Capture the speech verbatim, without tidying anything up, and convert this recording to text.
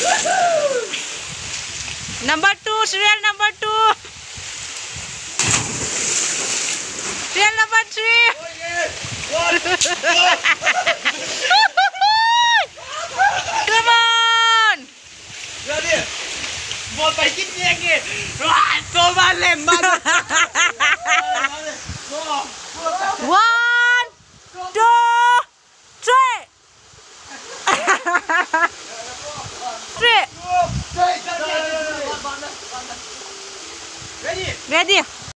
Number two, serial number two. Serial number three. Come on. Ready? Một phải chích nhẹ kìa. Rồi, tôi ba lem ba. One, two, three. Three. Ready? Ready?